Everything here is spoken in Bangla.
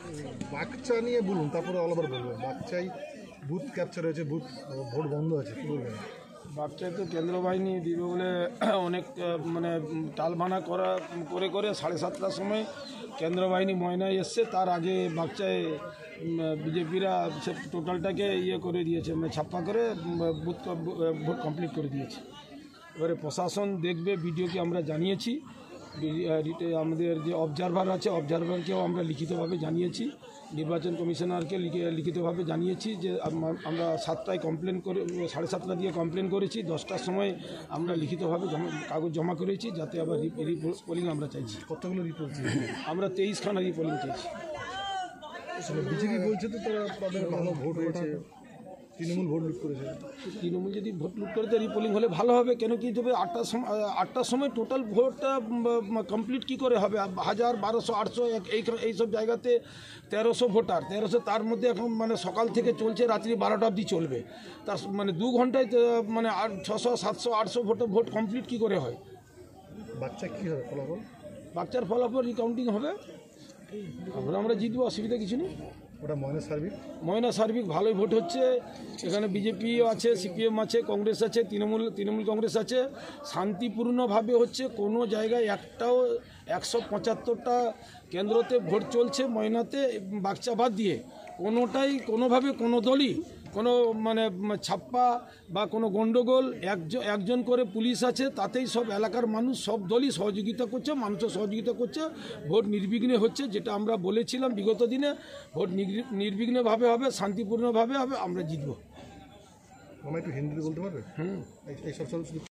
বাচ্চা নিয়ে বলুন, তারপরে আলাদা বলবেন। বাচ্চাই বুথ ক্যাপচার হয়েছে, বুথ ভোট বন্ধ আছে, কী বলবেন? বাচ্চায় তো কেন্দ্র বাহিনী দিবে বলে অনেক মানে টালবানা করে 7:30টার সময় কেন্দ্র বাহিনী ময়নায় এসছে। তার আগে বাচ্চায় বিজেপিরা সে টোটালটাকে করে দিয়েছে, ছাপ্পা করে ভোট কমপ্লিট করে দিয়েছে। এবারে প্রশাসন দেখবে, বিডিওকে আমরা জানিয়েছি, আমাদের যে অবজারভার আছে অবজারভারকেও আমরা লিখিতভাবে জানিয়েছি, নির্বাচন কমিশনারকে লিখিতভাবে জানিয়েছি যে আমরা 7টায় কমপ্লেন করে 7:30 দিয়ে কমপ্লেন করেছি, 10টার সময় আমরা লিখিতভাবে কাগজ জমা করেছি, যাতে আবার রিপোলিং আমরা চাইছি। কতগুলো রিপোর্ট? আমরা 23খানা রিপোলিং চাইছি। বিজেপি বলছে তো তাদের ভালো ভোট হয়েছে, তৃণমূল ভোট লুট করেছে। তৃণমূল যদি ভোট লুট করে দেয় রিপোলিং হলে ভালো হবে, কেন কি তবে 8টার সময় টোটাল ভোটটা কমপ্লিট কী করে হবে? 1000, 1200, 800 এইসব জায়গাতে 1300 ভোটার, 1300 তার মধ্যে এখন মানে সকাল থেকে চলছে, রাত্রি 12টা অবধি চলবে। তার মানে 2 ঘন্টায় মানে 600, 700, 800 ভোট কমপ্লিট কী করে হয়? বাচ্চা কী হবে ফলাফল? বাচ্চার ফলাফল রিকাউন্টিং হবে, আমরা জিতবো, অসুবিধা কিছু নেই। ওটা ময়না সার্বিক ভালোই ভোট হচ্ছে। এখানে বিজেপিও আছে, সিপিএম আছে, কংগ্রেস আছে, তৃণমূল কংগ্রেস আছে। শান্তিপূর্ণভাবে হচ্ছে, কোনো জায়গায় একটাও 175টা কেন্দ্রতে ভোট চলছে ময়নাতে, বাচ্চা বাদ দিয়ে কোনোটাই কোনোভাবে কোনো দলই কোনো মানে ছাপ্পা বা কোনো গণ্ডগোল, একজন করে পুলিশ আছে, তাতেই সব এলাকার মানুষ সব দলই সহযোগিতা করছে, মানুষও সহযোগিতা করছে, ভোট নির্বিঘ্নে হচ্ছে। যেটা আমরা বলেছিলাম বিগত দিনে, ভোট নির্বিঘ্নভাবে হবে, শান্তিপূর্ণভাবে হবে, আমরা জিতব। একটু হিন্দিতে বলতে পারবে? এইসব